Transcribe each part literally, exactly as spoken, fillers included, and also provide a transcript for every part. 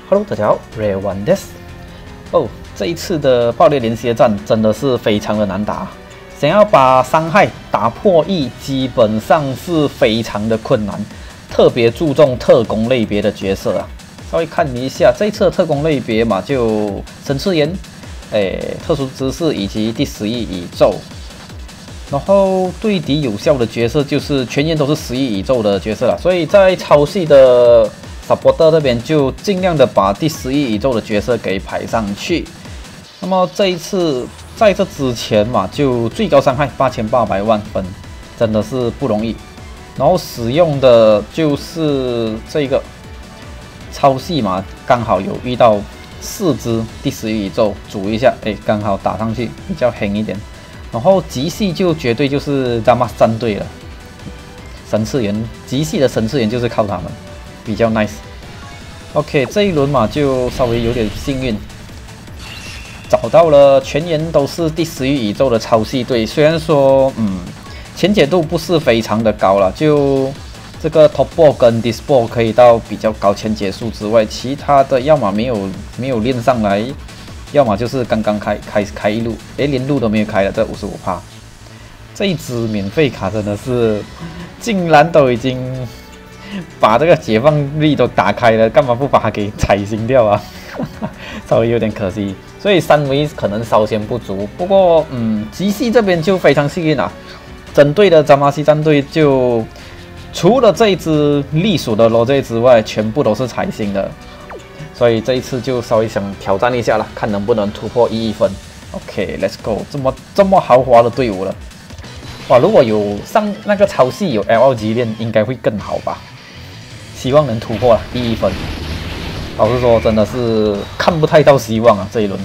Hello， 大家好 ，Ray One this。哦，这一次的爆裂连接战真的是非常的难打，想要把伤害打破一，基本上是非常的困难，特别注重特工类别的角色啊。稍微看一下这一次的特工类别嘛，就神次元、诶特殊知识以及第十亿宇宙。然后对敌有效的角色就是全员都是十亿宇宙的角色了，所以在超系的 supporter 这边就尽量的把第十亿宇宙的角色给排上去。那么这一次在这之前嘛，就最高伤害八千八百万分，真的是不容易。然后使用的就是这个超系嘛，刚好有遇到四只第十亿宇宙，组一下，哎，刚好打上去比较狠一点。然后极系就绝对就是 Damas 战队了，神次元极系的神次元就是靠他们。比较 nice。OK， 这一轮嘛就稍微有点幸运，找到了全员都是第十亿宇宙的超系队。虽然说嗯前解度不是非常的高了，就这个 Top Ball 跟 Disc Ball 可以到比较高前解数之外，其他的要么没有没有练上来，要么就是刚刚开开开一路，诶连路都没有开了，这 百分之五十五。这一支免费卡真的是竟然都已经把这个解放力都打开了，干嘛不把它给踩星掉啊？稍微有点可惜，所以三维可能稍显不足。不过，嗯，极系这边就非常幸运啊，整队的扎马西战队就除了这一支隶属的罗 J 之外，全部都是彩星的，所以这一次就稍微想挑战一下了，看能不能突破一亿分。OK，Let's go， 这么这么豪华的队伍了，哇！如果有上那个超系有 L 二 级链，应该会更好吧？希望能突破了一亿分。老实说，真的是看不太到希望啊！这一轮，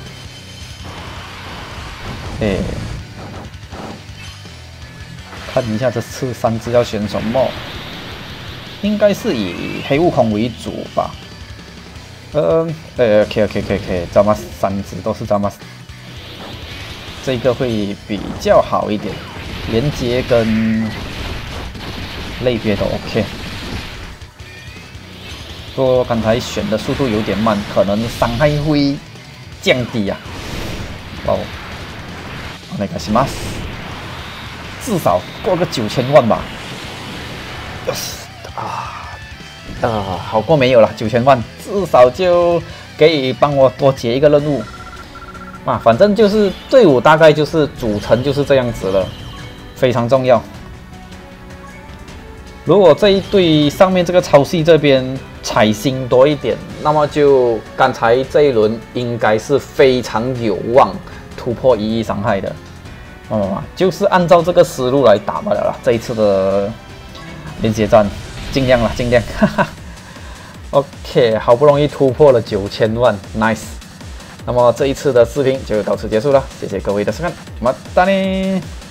哎，看一下这次三只要选什么，应该是以黑悟空为主吧？呃，呃 ，OK OK OK OK， 咱们三只都是咱们，这个会比较好一点，连接跟类别都 OK。不过刚才选的速度有点慢，可能伤害会降低啊。哦，那个什么，至少过个九千万吧。yes 啊啊，好过没有了，九千万，至少就可以帮我多解一个任务啊。反正就是队伍大概就是组成就是这样子了，非常重要。如果这一队上面这个超系这边彩星多一点，那么就刚才这一轮应该是非常有望突破一亿伤害的。哦，就是按照这个思路来打罢了啦。这一次的连接战，尽量啦，尽量。哈哈。OK， 好不容易突破了九千万 ，nice。那么这一次的视频就到此结束了，谢谢各位的收看，么哒呢。